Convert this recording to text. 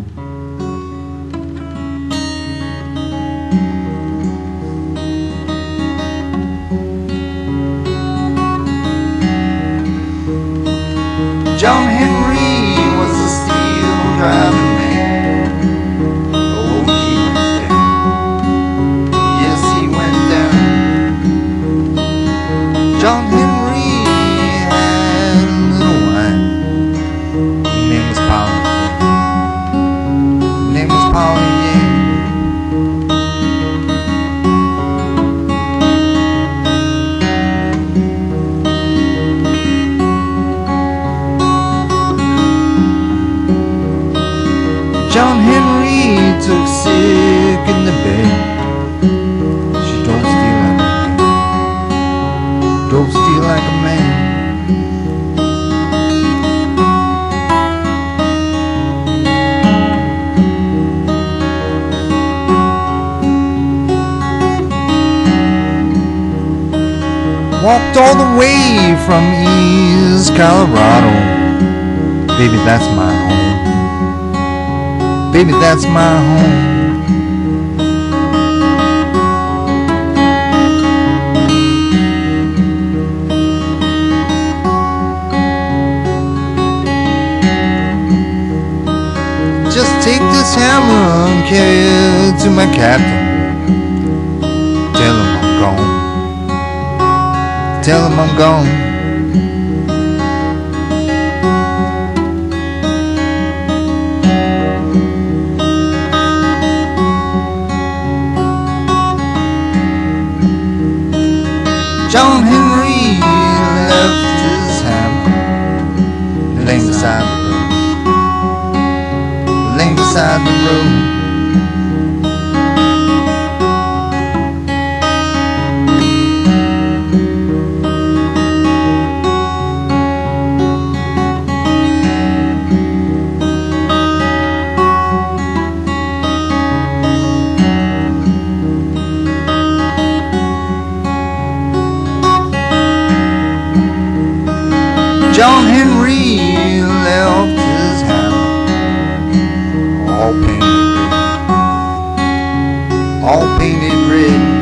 John Henry was a steel driving man. Oh, he went down. Yes, he went down. John Henry had a little wife. Her name was Polly. Her name was Polly, yeah. John Henry took sick in the bed. She drove still like a man. Drove still like a man. Walked all the way from East Colorado. Baby, that's my home. Baby, that's my home. Just take this hammer and carry it to my captain. Tell him I'm gone. Tell him I'm gone. John Henry left his hammer laying beside the road, laying beside the road. John Henry left his hammer all painted red, all painted red.